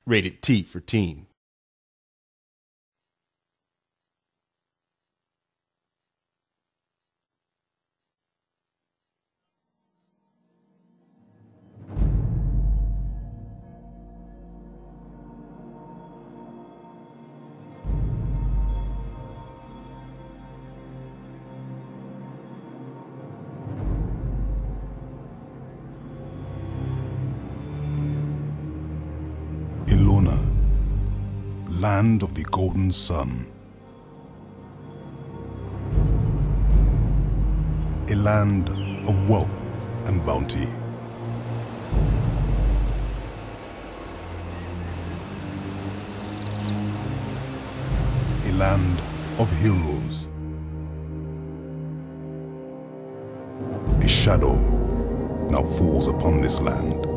Rated T for teen. Elona, land of the golden sun. A land of wealth and bounty. A land of heroes. A shadow now falls upon this land.